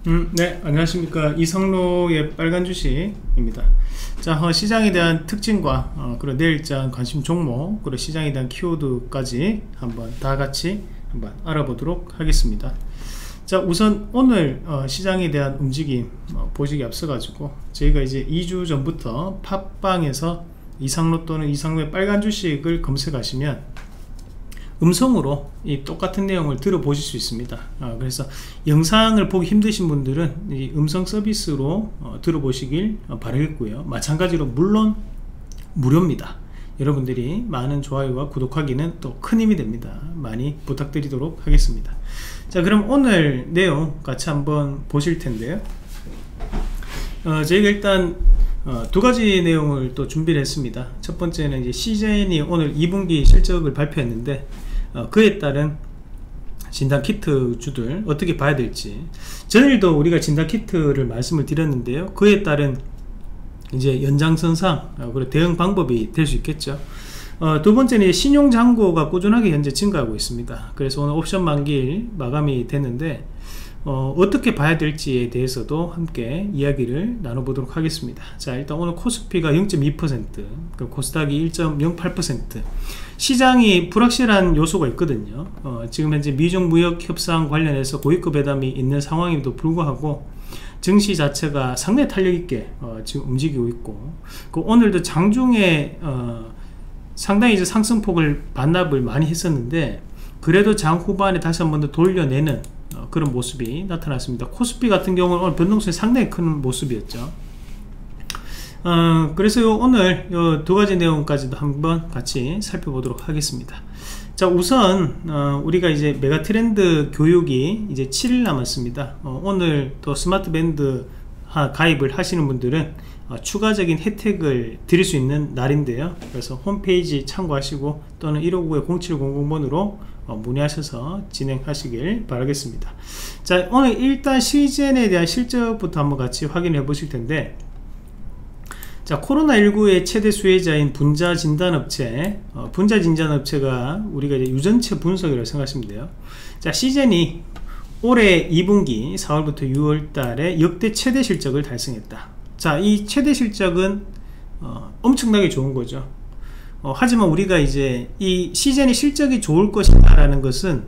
네, 안녕하십니까. 이상로의 빨간 주식입니다. 자, 시장에 대한 특징과 그리고 내일장 관심 종목, 그리고 시장에 대한 키워드까지 한번 다 같이 한번 알아보도록 하겠습니다. 자, 우선 오늘 시장에 대한 움직임 보시기 앞서가지고 저희가 이제 2주 전부터 팟빵에서 이상로 또는 이상로의 빨간 주식을 검색하시면 음성으로 이 똑같은 내용을 들어보실 수 있습니다. 그래서 영상을 보기 힘드신 분들은 이 음성 서비스로 들어보시길 바라겠고요. 마찬가지로 물론 무료입니다. 여러분들이 많은 좋아요와 구독하기는 또 큰 힘이 됩니다. 많이 부탁드리도록 하겠습니다. 자, 그럼 오늘 내용 같이 한번 보실 텐데요. 저희가 일단 두 가지 내용을 또 준비를 했습니다. 첫 번째는 이제 CJN이 오늘 2분기 실적을 발표했는데 그에 따른 진단키트 주들 어떻게 봐야 될지, 전일도 우리가 진단키트를 말씀을 드렸는데요. 그에 따른 이제 연장선상 그리고 대응 방법이 될 수 있겠죠. 두 번째는 신용잔고가 꾸준하게 현재 증가하고 있습니다. 그래서 오늘 옵션 만기일 마감이 됐는데 어떻게 봐야 될지에 대해서도 함께 이야기를 나눠보도록 하겠습니다. 자, 일단 오늘 코스피가 0.2%, 코스닥이 1.08%, 시장이 불확실한 요소가 있거든요. 지금 현재 미중 무역 협상 관련해서 고위급 회담이 있는 상황임에도 불구하고 증시 자체가 상당히 탄력 있게 지금 움직이고 있고, 오늘도 장중에 상당히 이제 상승폭을 반납을 많이 했었는데 그래도 장 후반에 다시 한 번 더 돌려내는 그런 모습이 나타났습니다. 코스피 같은 경우는 오늘 변동성이 상당히 큰 모습이었죠. 그래서 오늘 요 두 가지 내용까지도 한번 같이 살펴보도록 하겠습니다. 자, 우선 우리가 이제 메가트렌드 교육이 이제 7일 남았습니다. 오늘 또 스마트밴드 가입을 하시는 분들은 추가적인 혜택을 드릴 수 있는 날인데요. 그래서 홈페이지 참고하시고 또는 1599-0700번으로 문의하셔서 진행하시길 바라겠습니다. 자, 오늘 일단 CJN에 대한 실적부터 한번 같이 확인해 보실 텐데, 자, 코로나19의 최대 수혜자인 분자진단업체, 분자진단업체가 우리가 이제 유전체 분석이라고 생각하시면 돼요. 자, CJN이 올해 2분기 4월부터 6월 달에 역대 최대 실적을 달성했다. 자, 이 최대 실적은 엄청나게 좋은 거죠. 하지만 우리가 이제 이 CJN이 실적이 좋을 것이다 라는 것은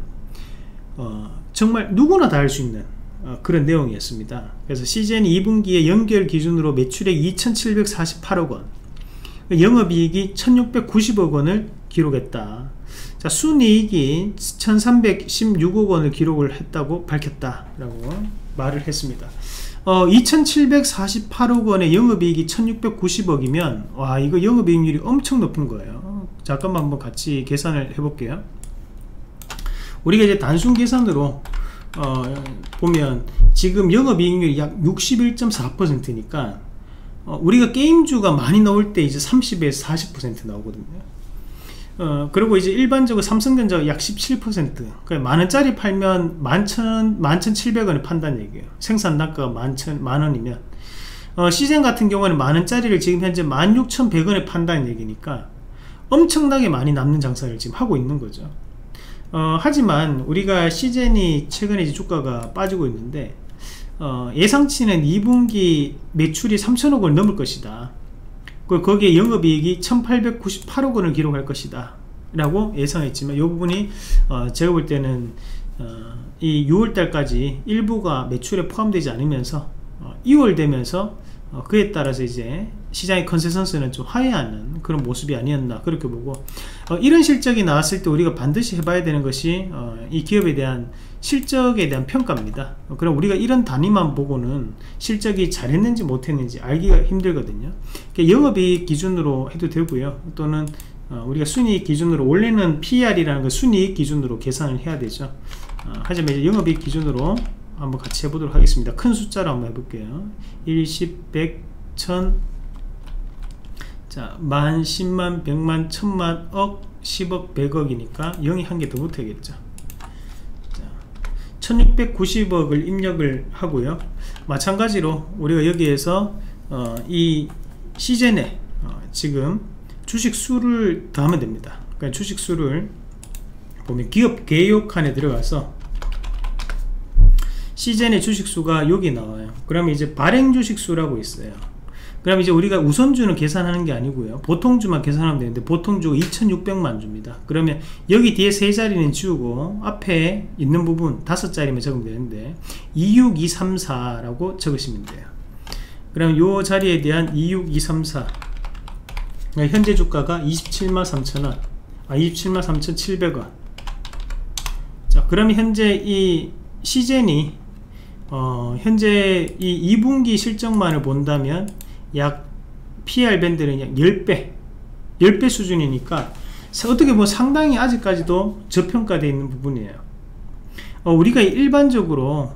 정말 누구나 다 할 수 있는 그런 내용이었습니다. 그래서 CJN이 2분기에 연결 기준으로 매출액 2748억원, 영업이익이 1690억원을 기록했다. 자, 순이익이 1316억원을 기록을 했다고 밝혔다 라고 말을 했습니다. 2748억원의 영업이익이 1690억이면 와, 이거 영업이익률이 엄청 높은 거예요. 잠깐만 한번 같이 계산을 해볼게요. 우리가 이제 단순 계산으로 보면 지금 영업이익률이 약 61.4%니까 우리가 게임주가 많이 나올 때 이제 30에서 40% 나오거든요. 그리고 이제 일반적으로 삼성전자가 약 17%, 그러니까 만원짜리 팔면 11,700원에 판다는 얘기예요. 생산 단가가 만원이면 CJN 같은 경우는 만원짜리를 지금 현재 16,100원에 판다는 얘기니까 엄청나게 많이 남는 장사를 지금 하고 있는 거죠. 하지만 우리가 CJN이 최근에 이제 주가가 빠지고 있는데 예상치는 2분기 매출이 3천억을 넘을 것이다. 거기에 영업이익이 1898억원을 기록할 것이다 라고 예상했지만, 이 부분이 제가 볼 때는 이 6월달까지 일부가 매출에 포함되지 않으면서 2월 되면서 그에 따라서 이제 시장의 컨센서스는 좀 하회하는 그런 모습이 아니었나 그렇게 보고, 이런 실적이 나왔을 때 우리가 반드시 해봐야 되는 것이 이 기업에 대한 실적에 대한 평가입니다. 그럼 우리가 이런 단위만 보고는 실적이 잘했는지 못했는지 알기가 힘들거든요. 영업이익 기준으로 해도 되고요, 또는 우리가 순이익 기준으로, 원래는 PER이라는 거 순이익 기준으로 계산을 해야 되죠. 하지만 이제 영업이익 기준으로 한번 같이 해보도록 하겠습니다. 큰 숫자로 한번 해볼게요. 1, 10, 100, 1000, 자, 만, 10만, 100만, 1000만, 억, 10억, 100억이니까 0이 한 개 더 붙어야겠죠. 1690억을 입력을 하고요. 마찬가지로 우리가 여기에서 이 CJN에 지금 주식 수를 더하면 됩니다. 그러니까 주식 수를 보면 기업 개요 칸에 들어가서 시젠의 주식수가 여기 나와요. 그러면 이제 발행 주식수라고 있어요. 그럼 이제 우리가 우선주는 계산하는 게 아니고요, 보통주만 계산하면 되는데 보통주가 2600만 주입니다. 그러면 여기 뒤에 세 자리는 지우고 앞에 있는 부분 5자리만 적으면 되는데 26234라고 적으시면 돼요. 그럼 요 자리에 대한 26234, 현재 주가가 273,000원, 273,700원. 자, 그럼 현재 이 시젠이 현재 이 2분기 실적만을 본다면 약 PR 밴드는 약 10배 수준이니까 어떻게 보면 상당히 아직까지도 저평가되어 있는 부분이에요. 우리가 일반적으로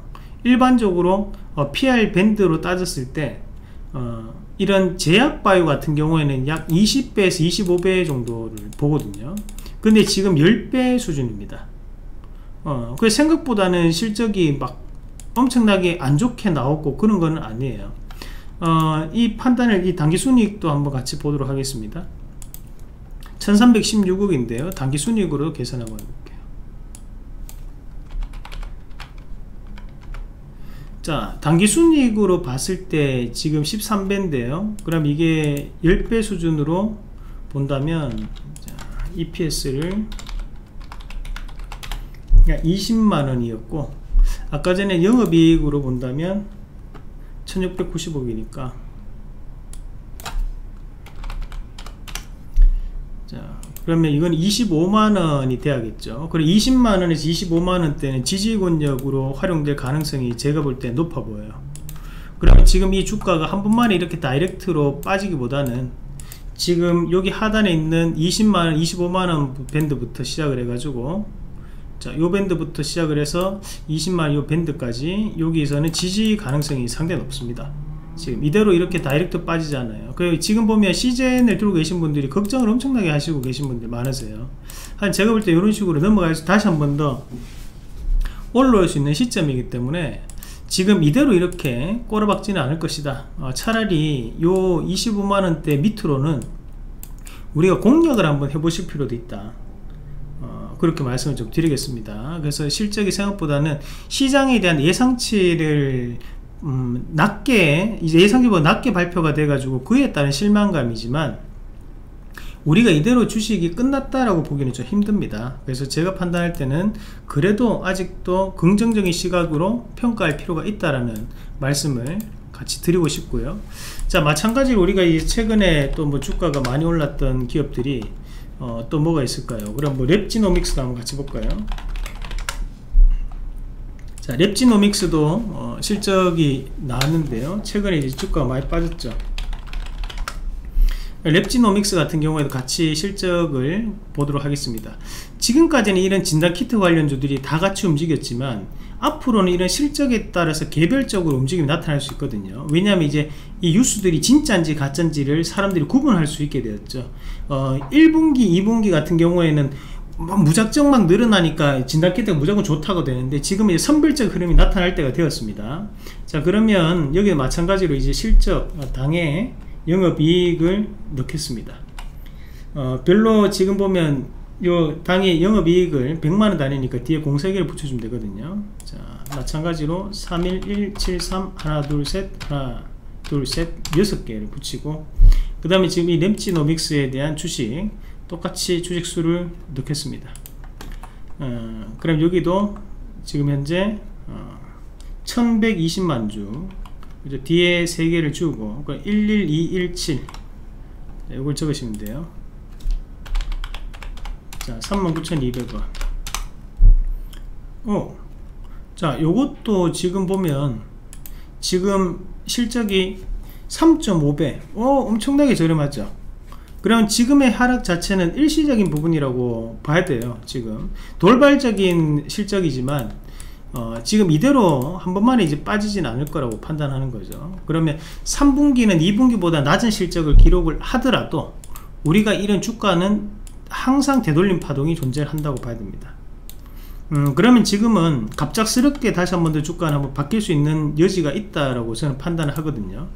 PR 밴드로 따졌을 때 이런 제약바이오 같은 경우에는 약 20배에서 25배 정도를 보거든요. 근데 지금 10배 수준입니다. 그 생각보다는 실적이 막 엄청나게 안 좋게 나오고 그런 거는 아니에요. 이 판단을, 이 당기순이익도 한번 같이 보도록 하겠습니다. 1316억인데요 당기순이익으로 계산 한번 해볼게요. 자, 당기순이익으로 봤을 때 지금 13배인데요 그럼 이게 10배 수준으로 본다면, 자, EPS를 20만원이었고 아까 전에 영업이익으로 본다면 1690억이니까, 자, 그러면 이건 25만원이 돼야겠죠. 그리고 20만원에서 25만원대는 지지권력으로 활용될 가능성이 제가 볼 때 높아 보여요. 그러면 지금 이 주가가 한 번만에 이렇게 다이렉트로 빠지기보다는 지금 여기 하단에 있는 20만원, 25만원 밴드부터 시작을 해가지고, 자, 요 밴드부터 시작을 해서 20만원 요 밴드까지 여기에서는 지지 가능성이 상당히 높습니다. 지금 이대로 이렇게 다이렉트 빠지잖아요. 그리고 지금 보면 시젠을 들고 계신 분들이 걱정을 엄청나게 하시고 계신 분들 많으세요. 한 제가 볼 때 이런 식으로 넘어가서 다시 한 번 더 올라올 수 있는 시점이기 때문에 지금 이대로 이렇게 꼬라박지는 않을 것이다. 차라리 요 25만원대 밑으로는 우리가 공략을 한번 해보실 필요도 있다. 그렇게 말씀을 좀 드리겠습니다. 그래서 실적이 생각보다는 시장에 대한 예상치를 낮게, 이제 예상치보다 낮게 발표가 돼 가지고 그에 따른 실망감이지만 우리가 이대로 주식이 끝났다라고 보기는 좀 힘듭니다. 그래서 제가 판단할 때는 그래도 아직도 긍정적인 시각으로 평가할 필요가 있다라는 말씀을 같이 드리고 싶고요. 자, 마찬가지로 우리가 이 최근에 또 뭐 주가가 많이 올랐던 기업들이 또 뭐가 있을까요? 그럼 뭐 랩지노믹스도 한번 같이 볼까요? 자, 랩지노믹스도 실적이 나왔는데요 최근에 이제 주가가 많이 빠졌죠. 랩지노믹스 같은 경우에도 같이 실적을 보도록 하겠습니다. 지금까지는 이런 진단키트 관련주들이 다 같이 움직였지만 앞으로는 이런 실적에 따라서 개별적으로 움직임이 나타날 수 있거든요. 왜냐하면 이제 이 뉴스들이 진짜인지 가짜인지를 사람들이 구분할 수 있게 되었죠. 1분기 2분기 같은 경우에는 막 무작정 막 늘어나니까 진단키트가 무조건 좋다고 되는데 지금 이제 선별적 흐름이 나타날 때가 되었습니다. 자, 그러면 여기 마찬가지로 이제 실적 당의 영업이익을 넣겠습니다. 별로 지금 보면 요 당의 영업이익을 100만원 단위니까 뒤에 공세기를 붙여주면 되거든요. 자, 마찬가지로 31173 하나 둘 셋 6개를 붙이고, 그 다음에 지금 이 램지노믹스에 대한 주식 똑같이 주식수를 넣겠습니다. 그럼 여기도 지금 현재 1120만주, 그죠? 뒤에 3개를 주고 11217 이걸 적으시면 돼요. 자, 39,200원. 자, 요것도 지금 보면 지금 실적이 3.5배 엄청나게 저렴하죠. 그럼 지금의 하락 자체는 일시적인 부분이라고 봐야 돼요. 지금 돌발적인 실적이지만 지금 이대로 한 번만에 이제 빠지진 않을 거라고 판단하는 거죠. 그러면 3분기는 2분기보다 낮은 실적을 기록을 하더라도 우리가 이런 주가는 항상 되돌림 파동이 존재한다고 봐야 됩니다. 그러면 지금은 갑작스럽게 다시 한 번 더 주가는 한번 바뀔 수 있는 여지가 있다라고 저는 판단을 하거든요.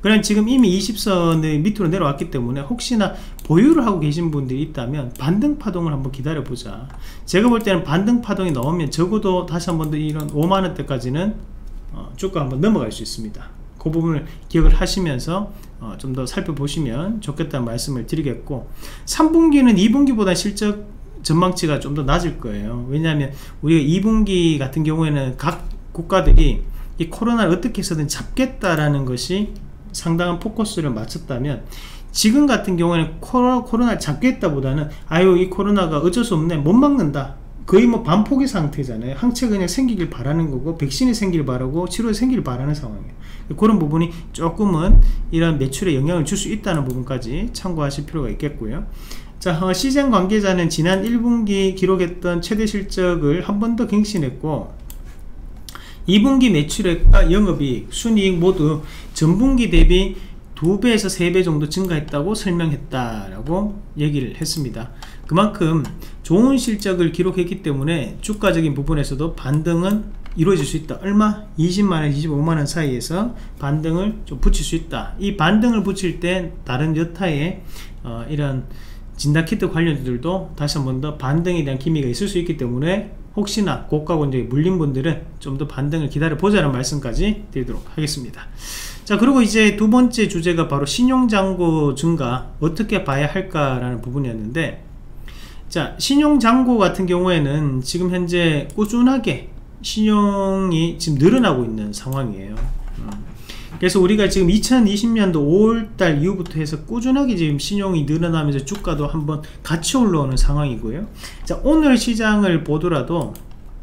그럼 지금 이미 20선의 밑으로 내려왔기 때문에 혹시나 보유를 하고 계신 분들이 있다면 반등 파동을 한번 기다려 보자. 제가 볼 때는 반등 파동이 나오면 적어도 다시 한번 더 이런 5만원대까지는 주가 한번 넘어갈 수 있습니다. 그 부분을 기억을 하시면서 좀 더 살펴보시면 좋겠다는 말씀을 드리겠고, 3분기는 2분기보다 실적 전망치가 좀 더 낮을 거예요. 왜냐하면 우리가 2분기 같은 경우에는 각 국가들이 이 코로나를 어떻게 해서든 잡겠다라는 것이 상당한 포커스를 맞췄다면, 지금 같은 경우에는 코로나를 잡겠다보다는 아유 이 코로나가 어쩔 수 없네, 못 막는다, 거의 뭐 반포기 상태잖아요. 항체가 그냥 생기길 바라는 거고, 백신이 생기길 바라고 치료에 생기길 바라는 상황이에요. 그런 부분이 조금은 이런 매출에 영향을 줄 수 있다는 부분까지 참고하실 필요가 있겠고요. 자, 시장 관계자는 지난 1분기 기록했던 최대 실적을 한 번 더 갱신했고, 2분기 매출액과 영업이익, 순이익 모두 전분기 대비 2배에서 3배 정도 증가했다고 설명했다라고 얘기를 했습니다. 그만큼 좋은 실적을 기록했기 때문에 주가적인 부분에서도 반등은 이루어질 수 있다. 얼마? 20만원, 25만원 사이에서 반등을 좀 붙일 수 있다. 이 반등을 붙일 때 다른 여타의 이런 진단키트 관련주들도 다시 한 번 더 반등에 대한 기미가 있을 수 있기 때문에 혹시나 고가 권역에 물린 분들은 좀 더 반등을 기다려 보자는 말씀까지 드리도록 하겠습니다. 자, 그리고 이제 두 번째 주제가 바로 신용잔고 증가 어떻게 봐야 할까라는 부분이었는데, 자, 신용잔고 같은 경우에는 지금 현재 꾸준하게 신용이 지금 늘어나고 있는 상황이에요. 그래서 우리가 지금 2020년도 5월달 이후부터 해서 꾸준하게 지금 신용이 늘어나면서 주가도 한번 같이 올라오는 상황이고요. 자, 오늘 시장을 보더라도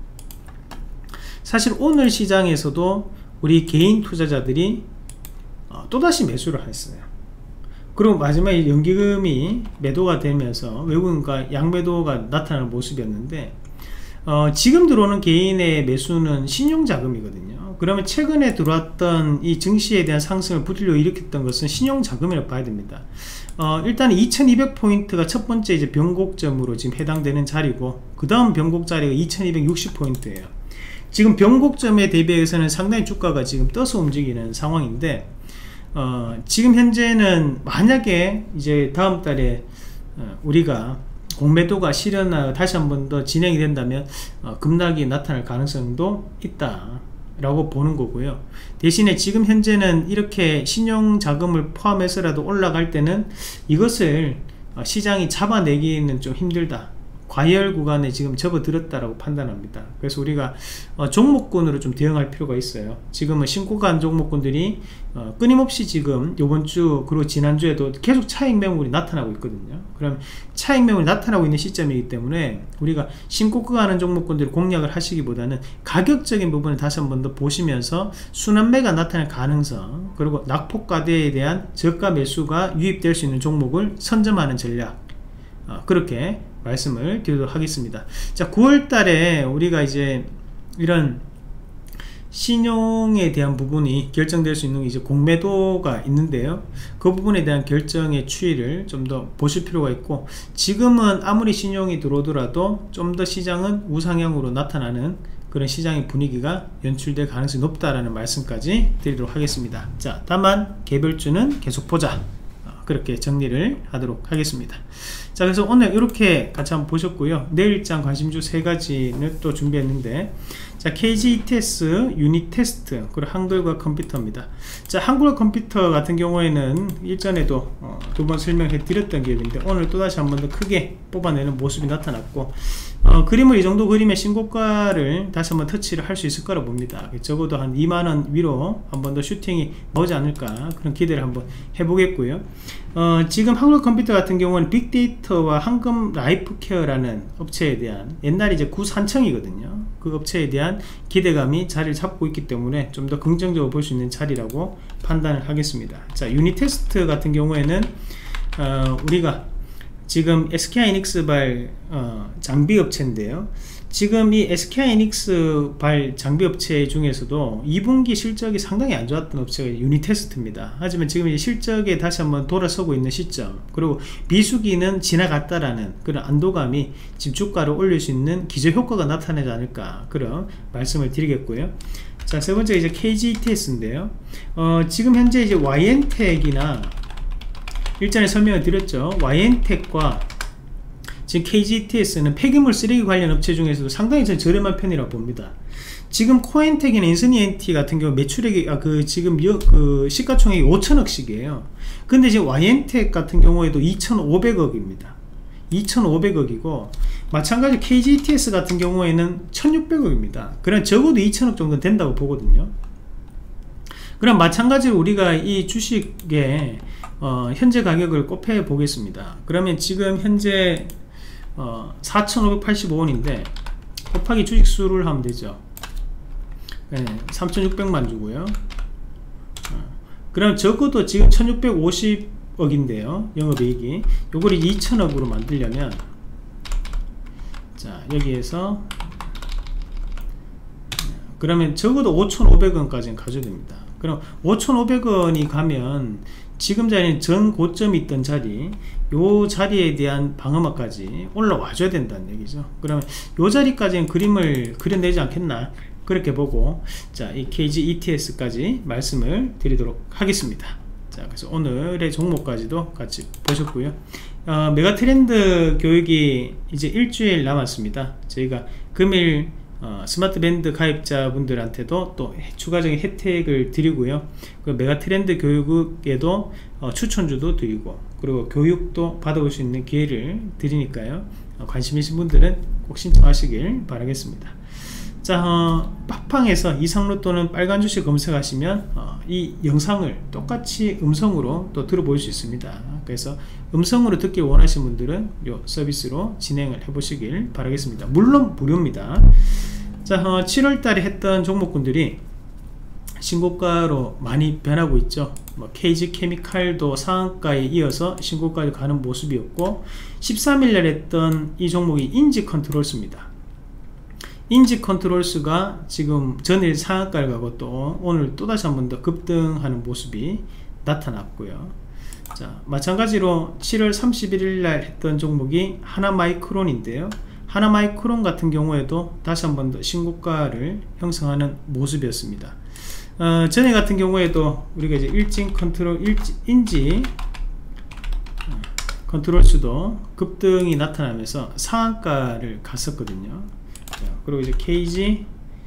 사실 오늘 시장에서도 우리 개인 투자자들이 또다시 매수를 했어요. 그리고 마지막에 연기금이 매도가 되면서 외국인과 양매도가 나타나는 모습이었는데, 지금 들어오는 개인의 매수는 신용자금이거든요. 그러면 최근에 들어왔던 이 증시에 대한 상승을 불러일으켰던 것은 신용자금이라고 봐야 됩니다. 일단 2200포인트가 첫 번째 이제 변곡점으로 지금 해당되는 자리고, 그 다음 변곡 자리가 2260포인트예요. 지금 변곡점에 대비해서는 상당히 주가가 지금 떠서 움직이는 상황인데, 지금 현재는 만약에 이제 다음 달에 우리가 공매도가 실현 다시 한 번 더 진행이 된다면 급락이 나타날 가능성도 있다 라고 보는 거고요. 대신에 지금 현재는 이렇게 신용자금을 포함해서라도 올라갈 때는 이것을 시장이 잡아내기는 좀 힘들다, 과열 구간에 지금 접어들었다라고 판단합니다. 그래서 우리가 종목군으로 좀 대응할 필요가 있어요. 지금은 신고가 종목군들이 끊임없이 지금 이번주 그리고 지난주에도 계속 차익 매물이 나타나고 있거든요. 그럼 차익 매물이 나타나고 있는 시점이기 때문에 우리가 신고가 하는 종목군들을 공략을 하시기보다는 가격적인 부분을 다시 한 번 더 보시면서 순환매가 나타날 가능성, 그리고 낙폭과대에 대한 저가 매수가 유입될 수 있는 종목을 선점하는 전략, 그렇게 말씀을 드리도록 하겠습니다. 자, 9월달에 우리가 이제 이런 신용에 대한 부분이 결정될 수 있는 이제 공매도가 있는데요. 그 부분에 대한 결정의 추이를 좀 더 보실 필요가 있고, 지금은 아무리 신용이 들어오더라도 좀 더 시장은 우상향으로 나타나는 그런 시장의 분위기가 연출될 가능성이 높다라는 말씀까지 드리도록 하겠습니다. 자, 다만 개별주는 계속 보자, 그렇게 정리를 하도록 하겠습니다. 자, 그래서 오늘 이렇게 같이 한번 보셨고요. 내일장 관심주 3가지를 또 준비했는데, 자, KG ETS, 유니테스트, 그리고 한글과 컴퓨터입니다. 자, 한글과 컴퓨터 같은 경우에는 일전에도 두 번 설명해 드렸던 기업인데, 오늘 또다시 한 번 더 크게 뽑아내는 모습이 나타났고, 그림을 이 정도 그림의 신고가를 다시 한번 터치를 할 수 있을 거라 봅니다. 적어도 한 2만원 위로 한 번 더 슈팅이 나오지 않을까, 그런 기대를 한번 해보겠고요. 지금 한국컴퓨터 같은 경우는 빅데이터와 한금 라이프케어라는 업체에 대한, 옛날에 이제 구산청이거든요. 그 업체에 대한 기대감이 자리를 잡고 있기 때문에 좀 더 긍정적으로 볼 수 있는 자리라고 판단을 하겠습니다. 자, 유니테스트 같은 경우에는 우리가 지금 SK하이닉스발 장비 업체인데요. 지금 이 SK하이닉스발 장비 업체 중에서도 2분기 실적이 상당히 안 좋았던 업체가 유니테스트입니다. 하지만 지금 이제 실적에 다시 한번 돌아서고 있는 시점, 그리고 비수기는 지나갔다라는 그런 안도감이 지금 주가를 올릴 수 있는 기저효과가 나타나지 않을까, 그런 말씀을 드리겠고요. 자, 세 번째가 이제 KGETS인데요. 지금 현재 이제 YN텍이나 일전에 설명을 드렸죠. YN텍과 지금 KGETS는 폐기물 쓰레기 관련 업체 중에서도 상당히 저렴한 편이라고 봅니다. 지금 코엔텍이나 인스니엔티 같은 경우 매출액이 지금 시가총액이 5천억씩이에요. 근데 지금 YN텍 같은 경우에도 2,500억입니다. 2,500억이고 마찬가지로 KGETS 같은 경우에는 1,600억입니다. 그럼 적어도 2천억 정도 된다고 보거든요. 그럼 마찬가지로 우리가 이 주식의 현재 가격을 곱해 보겠습니다. 그러면 지금 현재 4,585원인데 곱하기 주식수를 하면 되죠. 네, 3,600만 주고요. 그럼 적어도 지금 1,650억인데요 영업이익이, 요거를 2,000억으로 만들려면, 자 여기에서 그러면 적어도 5,500원까지는 가져야 됩니다. 그럼 5,500원이 가면 지금 자리는 전 고점이 있던 자리, 요 자리에 대한 방어막까지 올라와 줘야 된다는 얘기죠. 그러면 요 자리까지는 그림을 그려내지 않겠나, 그렇게 보고, 자, 이 KGETS까지 말씀을 드리도록 하겠습니다. 자, 그래서 오늘의 종목까지도 같이 보셨고요. 메가트렌드 교육이 이제 일주일 남았습니다. 저희가 금일 스마트밴드 가입자분들한테도 또 추가적인 혜택을 드리고요. 그 메가트렌드 교육에도 추천주도 드리고, 그리고 교육도 받아볼 수 있는 기회를 드리니까요. 관심 있으신 분들은 꼭 신청하시길 바라겠습니다. 자, 팟빵에서 이상로 또는 빨간 주식 검색하시면 이 영상을 똑같이 음성으로 또 들어볼 수 있습니다. 그래서 음성으로 듣기 원하시는 분들은 이 서비스로 진행을 해보시길 바라겠습니다. 물론 무료입니다. 자, 7월달에 했던 종목군들이 신고가로 많이 변하고 있죠. KG케미칼도 상한가에 이어서 신고가를 가는 모습이었고, 13일날 했던 이 종목이 인지컨트롤스입니다. 인지컨트롤스가 지금 전일 상한가를 가고 또 오늘 또다시 한 번 더 급등하는 모습이 나타났고요. 자, 마찬가지로 7월 31일날 했던 종목이 하나마이크론인데요. 하나마이크론 같은 경우에도 다시 한 번 더 신고가를 형성하는 모습이었습니다. 전에 같은 경우에도 우리가 이제 인지 컨트롤스도 급등이 나타나면서 상한가를 갔었거든요. 그리고 이제 KG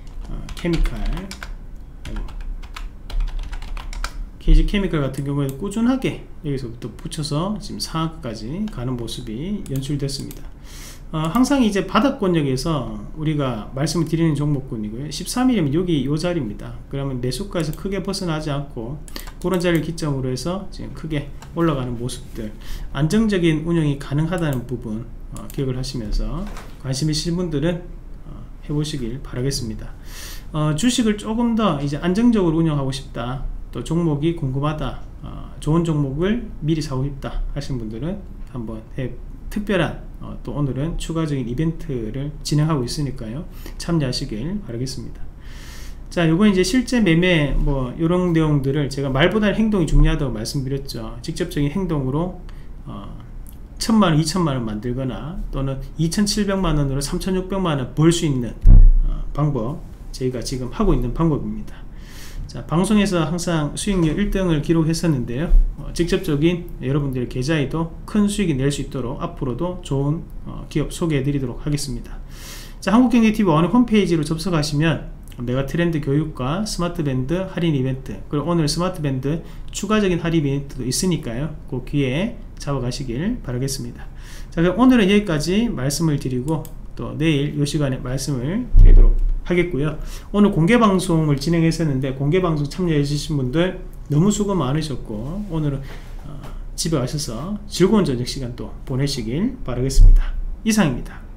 케미칼 같은 경우에도 꾸준하게 여기서부터 붙여서 지금 상한가까지 가는 모습이 연출됐습니다. 항상 이제 바닥권역에서 우리가 말씀을 드리는 종목군이고요. 13일이면 여기 요 자리입니다. 그러면 매수가에서 크게 벗어나지 않고 그런 자리를 기점으로 해서 지금 크게 올라가는 모습들, 안정적인 운영이 가능하다는 부분 기억을 하시면서 관심 있으신 분들은 해보시길 바라겠습니다. 주식을 조금 더 이제 안정적으로 운영하고 싶다, 또 종목이 궁금하다, 좋은 종목을 미리 사고 싶다 하시는 분들은 한번 특별한 또 오늘은 추가적인 이벤트를 진행하고 있으니까요, 참여하시길 바라겠습니다. 자, 요건 이제 실제 매매 요런 내용들을 제가 말보다는 행동이 중요하다고 말씀드렸죠. 직접적인 행동으로 1,000만원, 2,000만원 만들거나 또는 2,700만원으로 3,600만원 벌 수 있는 방법, 저희가 지금 하고 있는 방법입니다. 자, 방송에서 항상 수익률 1등을 기록했었는데요. 직접적인 여러분들의 계좌에도 큰 수익이 낼 수 있도록 앞으로도 좋은 기업 소개해 드리도록 하겠습니다. 자, 한국경제TV 어느 홈페이지로 접속하시면 메가트렌드 교육과 스마트밴드 할인 이벤트, 그리고 오늘 스마트밴드 추가적인 할인 이벤트도 있으니까요, 그 기회에 잡아가시길 바라겠습니다. 자, 그럼 오늘은 여기까지 말씀을 드리고 또 내일 이 시간에 말씀을 드리도록 하겠고요. 오늘 공개방송을 진행했었는데 공개방송 참여해 주신 분들 너무 수고 많으셨고, 오늘은 집에 가셔서 즐거운 저녁 시간 또 보내시길 바라겠습니다. 이상입니다.